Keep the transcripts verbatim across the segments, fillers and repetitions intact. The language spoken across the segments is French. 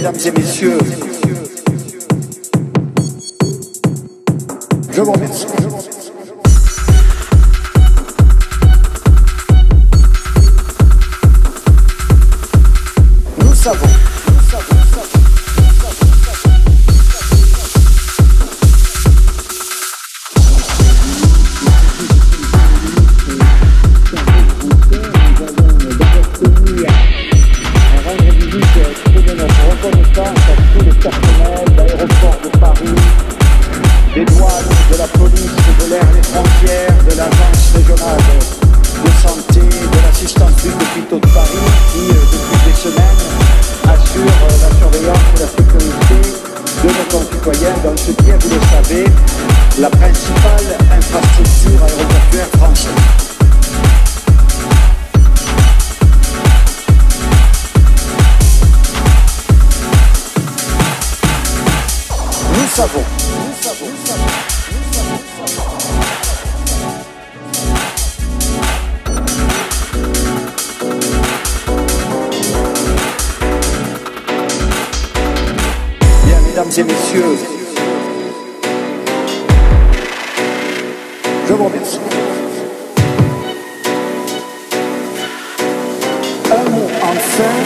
mesdames et messieurs, je vous remercie. Nous savons. Personnel d'Aéroport de Paris, des douanes, de la police, de l'air, des frontières, de l'agence régionale de santé, de l'assistance publique d'hôpitaux de Paris, qui, depuis des semaines, assure la surveillance et la sécurité de nos concitoyens dans ce qui est, vous le savez, la principale infrastructure aéroportuaire française. Nous savons. Nous savons. Nous savons. Nous savons. Bien, mesdames et messieurs, je vous remercie. Un mot enfin.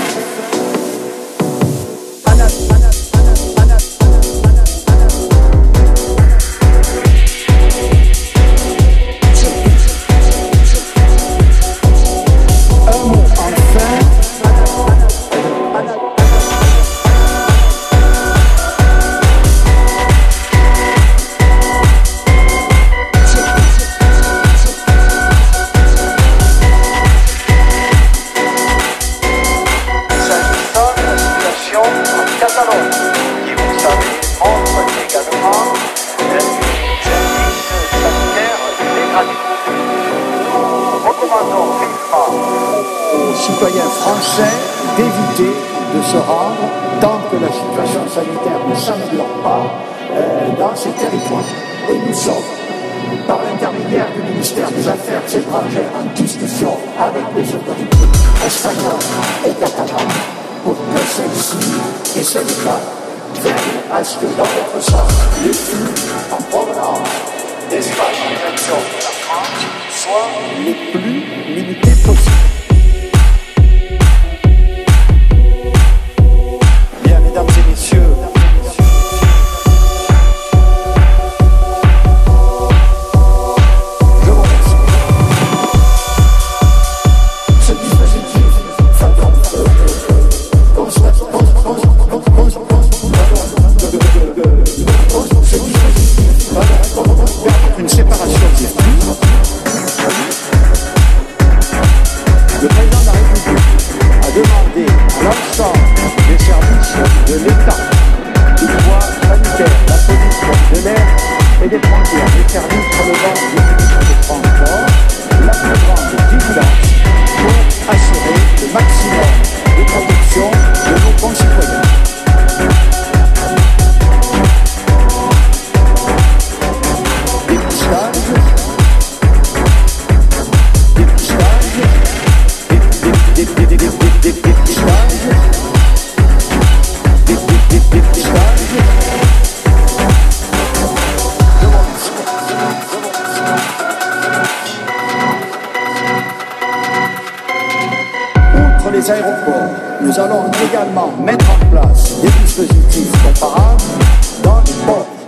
Qui, vous le savez, montre également un service sanitaire dégradé. Nous recommandons vivement aux citoyens français d'éviter de se rendre tant que la situation sanitaire ne s'améliore pas euh, dans ces territoires. Et nous sommes, par l'intermédiaire du ministère des Affaires étrangères, en discussion avec les autorités espagnoles et catalanes pour que celles-ci et celles-là veillent à ce que dans notre sens, les flux en provenance d'Espagne en direction de la France soient les plus limités possibles. Bien, mesdames et messieurs, je vous remercie. Ce dispositif va donc une séparation des flux. Le président de la République a demandé à l'ensemble des services de l'État, du droit sanitaire, la police, de l'air et des frontières, des services relevant du ministre des Transports, la plus grande vigilance pour assurer le maximum de protection de nos concitoyens. Outre les aéroports, nous allons également mettre en place des dispositifs comparables dans les ports.